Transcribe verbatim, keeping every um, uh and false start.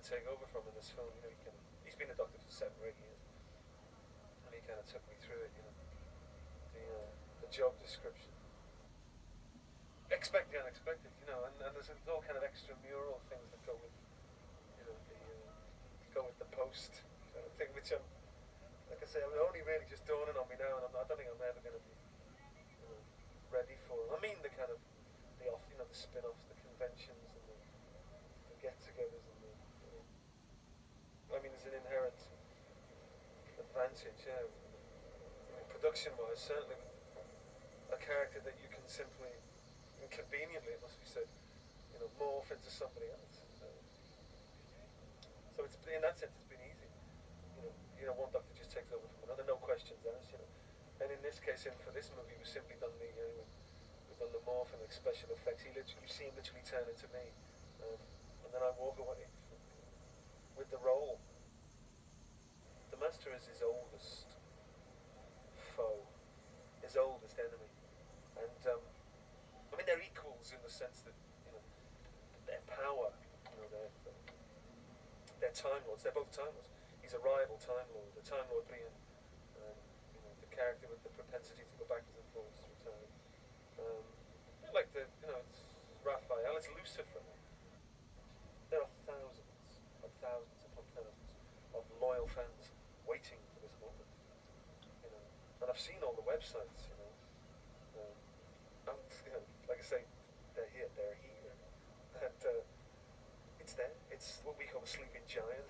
take over from in this film. You know, he kind of, he's been a doctor for seven or eight years, and he kind of took me through it. You know, the uh, the job description. Expect the unexpected, you know, and, and there's all kind of extramural things that go with, you know, the uh, go with the post kind of thing, which I'm, like I say, I'm only really just dawning on me now, and I'm, I don't think I'm ever going to be, you know, ready for it. I mean, the kind of the off, you know, the spin-offs, the conventions, and the, the get-togethers, and the, you know, I mean, there's an inherent advantage, yeah. I mean, production-wise, certainly with a character that you can simply, inconveniently, it must be said, you know, morph into somebody else. So, so it's in that sense, it's been easy. You know, you know, one doctor just takes over from another, no questions asked. You know, and in this case, in for this movie, we've simply done the, you know, we've done the morph and the special effects. He literally, you see him literally turn into me, um, and then I walk away with the role. The Master is his oldest foe, his oldest enemy, and um, I mean they're equals in the sense that, you know, their power, you know, their they're Time Lords. They're both Time Lords. He's a rival Time Lord. The Time Lord being, um, you know, the character with the propensity to go backwards and forwards through time. Um, a bit like the, you know, it's Raphael. It's Lucifer. There are thousands and thousands upon thousands of loyal fans waiting for this moment. You know, and I've seen all the websites. You know, um, and you know, like I say, they're here. They're here. And uh, it's there. It's what we call a sleeping giant.